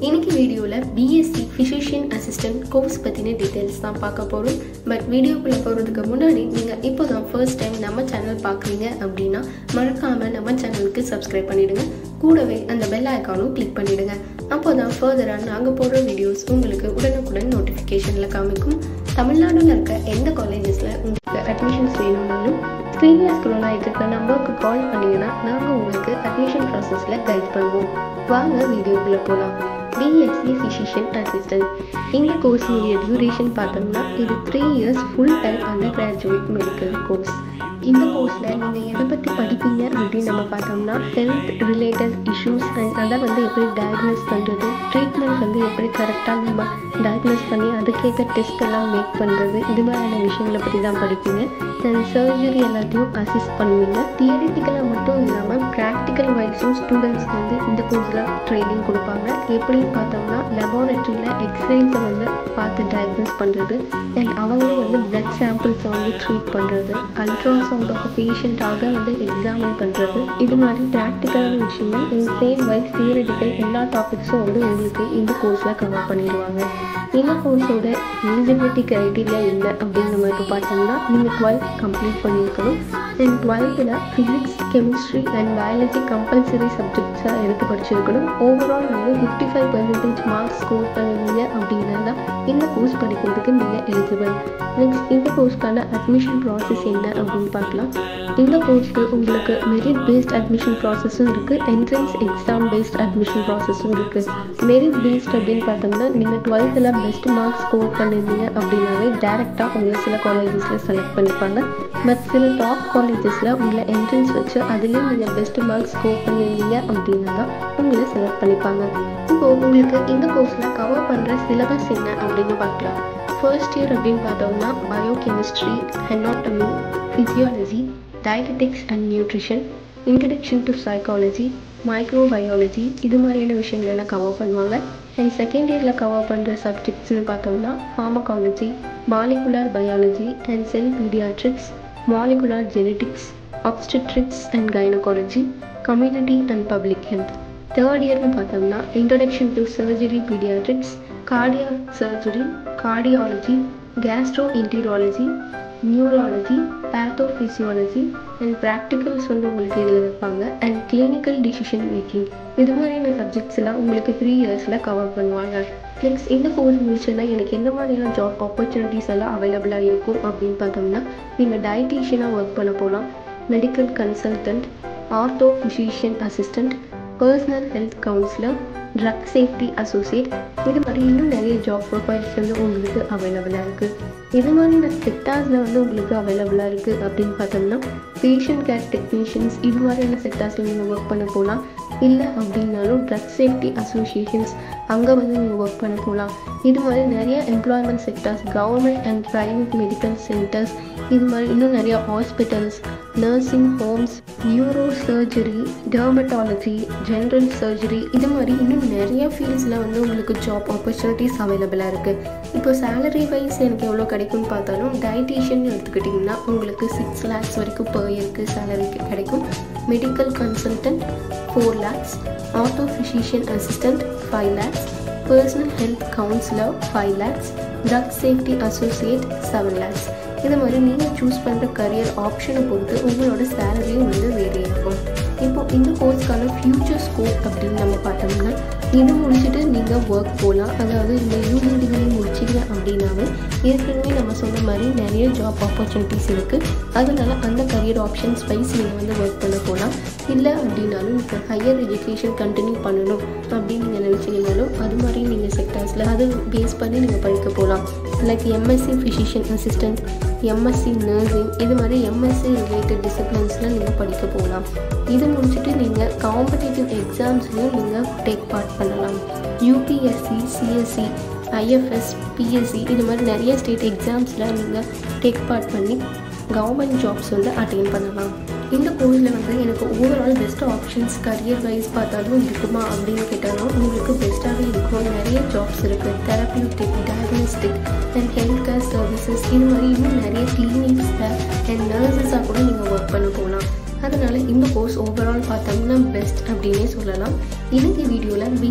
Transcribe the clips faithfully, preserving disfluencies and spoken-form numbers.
இன்னைக்கு வீடியோவில் B Sc physician assistant course பற்றின டீட்டெயில்ஸ் தான் பார்க்க போகிறோம். பட் வீடியோக்குள்ளே போகிறதுக்கு முன்னாடி நீங்கள் இப்போ தான் ஃபர்ஸ்ட் டைம் நம்ம சேனல் பார்க்குறீங்க அப்படின்னா மறக்காமல் நம்ம சேனலுக்கு சப்ஸ்கிரைப் பண்ணிவிடுங்க. கூடவே அந்த பெல் ஐக்கானும் கிளிக் பண்ணிவிடுங்க. அப்போ தான் ஃபர்தராக நாங்கள் போடுற வீடியோஸ் உங்களுக்கு உடனுக்குடன் நோட்டிஃபிகேஷனில் காமிக்கும். தமிழ்நாட்டில் இருக்க எந்த காலேஜஸில் உங்களுக்கு அட்மிஷன்ஸ் வேணும்னாலும் ஸ்க்ரீனில் ஸ்க்ரோல் ஆகிட்டு இருக்க நம்பருக்கு கால் பண்ணிங்கன்னா நாங்கள் உங்களுக்கு அட்மிஷன் ப்ராசஸில் கைட் பண்ணுவோம். வாங்க வீடியோக்குள்ளே போகலாம். பிஎஸ்சி ஃபிசிஷியன் அசிஸ்டன்ட் இந்த கோர்ஸுடைய டியூரேஷன் பார்த்தோம்னா இது three years full time undergraduate medical course. இந்த கோர்ஸில் நீங்கள் எதை பற்றி படிப்பீங்க அப்படின்னு நம்ம பார்த்தோம்னா ஹெல்த் ரிலேட்டட் இஷ்யூஸ் அண்ட் அதை வந்து எப்படி டயக்னோஸ் பண்ணுறது, ட்ரீட்மெண்ட் வந்து எப்படி கரெக்டாக நம்ம டயக்னோஸ் பண்ணி அதுக்கேற்ற டெஸ்ட் எல்லாம் மேக் பண்ணுறது, இது மாதிரியான விஷயங்களை பற்றி தான் படிப்பீங்க. அண்ட் சர்ஜரி எல்லாத்தையும் அசிஸ்ட் பண்ணுவீங்க. தியரிட்டிக்கலாக மட்டும் இல்லாமல் ப்ராக்டிக்கல் வைஸும் ஸ்டூடெண்ட்ஸ்க்கு வந்து இந்த கோர்ஸில் ட்ரைனிங் கொடுப்பாங்க. எப்படின்னு பார்த்தோம்னா லெபார்டரியில் எக்ஸ்ரேஸை வந்து பார்த்து டயக்னோஸ் பண்ணுறது அண்ட் அவங்களும் வந்து பிளட் சாம்பிள்ஸை வந்து ட்ரீட் பண்ணுறது, அல்ட்ராசவுண்ட் ஆஃப் பேஷண்ட்டாக வந்து எக்ஸாமின் பண்ணுறது, இது மாதிரி ப்ராக்டிக்கலான விஷயங்கள் இந்த சேம் வைஸ் தியரிட்டிக்கல் எல்லா டாபிக்ஸும் வந்து உங்களுக்கு இந்த கோர்ஸில் கவர் பண்ணிடுவாங்க. இந்த கோர்ஸோட எலிஜிபிலிட்டி க்ரைட்டீரியா என்ன அப்படின்னு நம்ம இப்போ பார்த்தோம்னா நீங்கள் டுவெல்த் கம்ப்ளீட் பண்ணியிருக்கணும். அண்ட் டுவெல்த்தில் physics, chemistry and biology compulsory சப்ஜெக்ட்ஸாக எடுத்து படிச்சிருக்கணும். ஓவரால் வந்து fifty five percentage marks score பண்ணுவீங்க அப்படின்னா இந்த கோர்ஸ் படிக்கிறதுக்கு நீங்கள் எலிஜிபிள். நெக்ஸ்ட் இந்த கோர்ஸ்க்கான அட்மிஷன் ப்ராசஸ் என்ன அப்படின்னு பார்க்கலாம். இந்த கோர்ஸ்க்கு உங்களுக்கு மெரிட் பேஸ்ட் அட்மிஷன் ப்ராசஸும் இருக்குது, என்ட்ரன்ஸ் எக்ஸாம் பேஸ்ட் அட்மிஷன் ப்ராசஸும் இருக்குது. மெரிட் பேஸ்ட் அப்படின்னு பார்த்தோம்னா நீங்கள் டுவெல்த்தில் பெஸ்ட் மார்க்ஸ் ஸ்கோர் பண்ணியிருந்தீங்க அப்படின்னாவே டேரெக்டாக உங்களை சில காலேஜஸில் செலக்ட் பண்ணிப்பாங்க. பட் சில டாப் காலேஜஸில் உங்களை என்ட்ரன்ஸ் வச்சு அதுலேயும் நீங்கள் பெஸ்ட் மார்க்ஸ் ஸ்கோர் பண்ணியிருந்தீங்க அப்படின்னா தான் உங்களை செலக்ட் பண்ணிப்பாங்க. இப்போது உங்களுக்கு இந்த கோர்ஸில் கவர் பண்ணுற சிலபஸ் என்ன அப்படின்னு பார்க்கலாம். ஃபர்ஸ்ட் இயர் அப்படின்னு பார்த்தோம்னா biochemistry, anatomy, physiology, diabetics and nutrition, introduction to psychology, microbiology, இது மாதிரியான விஷயங்களெல்லாம் கவர் பண்ணுவாங்க. அண்ட் செகண்ட் இயரில் கவர் பண்ணுற சப்ஜெக்ட்ஸ்னு பார்த்தோம்னா pharmacology, molecular biology and cell paediatrics, molecular genetics, obstetrics and gynecology, community and public health. Third இயர்னு பார்த்தோம்னா introduction to surgery paediatrics, cardiac surgery, cardiology, gastroenterology, neurology, pathophysiology and practicals வந்து உங்களுக்கு இதில் வைப்பாங்க. அண்ட் கிளினிக்கல் டிசிஷன் மேக்கிங், இது மாதிரியான subjects எல்லாம் உங்களுக்கு த்ரீ இயர்ஸில் கவர் பண்ணுவாங்க. நெக்ஸ்ட் இந்த கோர்ஸ் முடிச்சுன்னா எனக்கு எந்த மாதிரியான ஜாப் ஆப்பர்ச்சுனிட்டிஸ் எல்லாம் அவைலபிளாக இருக்கும் அப்படின்னு பார்த்தோம்னா நீங்கள் டயட்டீஷியனாக ஒர்க் பண்ண போகலாம், medical consultant, ortho physician assistant, personal health counsellor, drug safety associate, இது மாதிரி இன்னும் நிறைய ஜாப் ப்ரொஃபைல்ஸ் வந்து உங்களுக்கு அவைலபிளாக இருக்குது. இது மாதிரியான செக்டார்ஸில் வந்து உங்களுக்கு அவைலபிளாக இருக்குது அப்படின்னு பார்த்தோம்னா பேஷண்ட் கேர் டெக்னீஷியன்ஸ், இது மாதிரியான செக்டார்ஸில் நீங்கள் ஒர்க் பண்ண போகலாம். இல்லை அப்படின்னாலும் ட்ரக் சேஃப்டி அசோசியேஷன்ஸ், அங்கே வந்து நீங்கள் ஒர்க் பண்ண போகலாம். இது மாதிரி நிறைய employment sectors, government and private medical centres, இது மாதிரி இன்னும் நிறைய hospitals, nursing homes, neuro surgery, dermatology, general surgery, இது மாதிரி இன்னும் நிறைய ஃபீல்ட்ஸில் வந்து உங்களுக்கு ஜாப் ஆப்பர்ச்சுனிட்டிஸ் அவைலபிளாக இருக்குது. இப்போ சேலரி வைஸ் எனக்கு எவ்வளோ கிடைக்கும்னு பார்த்தாலும் டயட்டீஷியன் எடுத்துக்கிட்டிங்கன்னா உங்களுக்கு சிக்ஸ் லேக்ஸ் வரைக்கும் பர் இயருக்கு சேலரிக்கு கிடைக்கும். Medical consultant four lakhs, ortho physician assistant five lakhs, personal health counsellor five lakhs, drug safety associate seven lakhs. இது மாதிரி நீங்கள் சூஸ் பண்ணுற கரியர் ஆப்ஷனை பொறுத்து உங்களோட சேலரியும் வந்து வேரி ஆகும். இப்போ இந்த கோர்ஸ்க்கான ஃப்யூச்சர் ஸ்கோப் அப்படின்னு நம்ம பார்த்தோம்னா இது முடிச்சுட்டு நீங்கள் ஒர்க் போகலாம். அதாவது இந்த யூஜி டிகிரி முடிச்சிங்க அப்படின்னாவே ஏற்கனவே நம்ம சொன்ன மாதிரி நிறைய ஜாப் ஆப்பர்ச்சுனிட்டிஸ் இருக்குது. அதனால அந்த கரியர் ஆப்ஷன்ஸ் வைஸ் நீங்கள் வந்து ஒர்க் பண்ண போகலாம். இல்லை அப்படின்னாலும் இப்போ ஹையர் எஜுகேஷன் கண்டினியூ பண்ணணும் அப்படின்னு நீங்கள் நினச்சிங்கனாலும் அது மாதிரி நீங்கள் செக்டர்ஸில் அது பேஸ் பண்ணி நீங்கள் படிக்க போகலாம். Like M Sc physician assistant, M Sc nursing, இது மாதிரி எம்எஸ்சி ரிலேட்டட் டிசிப்ளின்ஸில் நீங்கள் படிக்க போகலாம். இது முடிச்சுட்டு நீங்கள் காம்படிட்டிவ் எக்ஸாம்ஸ்லையும் நீங்கள் டேக் பார்ட் பண்ணலாம். யூபிஎஸ்சி, சிஎஸ்சி, ஐஎஃப்எஸ், பிஎஸ்சி, இது மாதிரி நிறைய ஸ்டேட் எக்ஸாம்ஸில் நீங்கள் டேக் பார்ட் பண்ணி கவர்மெண்ட் ஜாப்ஸ் வந்து அட்டைன் பண்ணலாம். இந்த கோர்ஸில் வந்து எனக்கு overall best options career wise பார்த்தாலும் இருக்குமா அப்படின்னு கேட்டாலும் உங்களுக்கு பெஸ்ட்டாகவே இருக்கும். நிறைய ஜாப்ஸ் இருக்குது, therapeutic, diagnostic and health care services, இது மாதிரி இன்னும் நிறைய கிளினிக்ஸில் அண்ட் நர்சஸாக கூட நீங்கள் ஒர்க் பண்ண போகலாம். அதனால் இந்த கோர்ஸ் ஓவரால் பார்த்தோம்னா பெஸ்ட் அப்படின்னே சொல்லலாம். இன்னைக்கு வீடியோவில் பிஎஸ்சி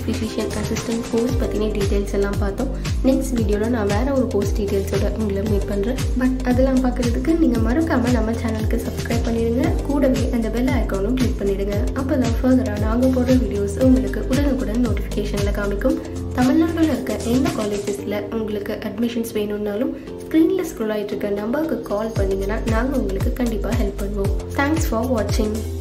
ஃபிசிஷியன் அசிஸ்டன்ட் கோர்ஸ் பற்றின டீட்டெயில்ஸ் எல்லாம் பார்த்தோம். நெக்ஸ்ட் வீடியோவில் நான் வேறு ஒரு கோர்ஸ் டீட்டெயில்ஸோட உங்களை மீட் பண்ணுறேன். பட் அதெல்லாம் பார்க்குறதுக்கு நீங்கள் மறக்காமல் நம்ம சேனலுக்கு சப்ஸ்கிரைப் பண்ணிடுங்க. கூடவே அந்த பெல் ஐக்கானும் கிளிக் பண்ணிவிடுங்க. அப்போ தான் ஃபர்தராக நாங்கள் போடுற வீடியோஸ் உங்களுக்கு உடனுக்குடன் நோட்டிஃபிகேஷனில் காமிக்கும். தமிழ்நாட்டில் இருக்க எந்த காலேஜஸில் உங்களுக்கு அட்மிஷன்ஸ் வேணும்னாலும் ஸ்க்ரீனில் ஸ்க்ரோல் ஆகிட்டு இருக்க நம்பருக்கு கால் பண்ணிங்கன்னா நாங்கள் உங்களுக்கு கண்டிப்பாக ஹெல்ப் பண்ணுவோம். தேங்க்ஸ் ஃபார் வாட்சிங்.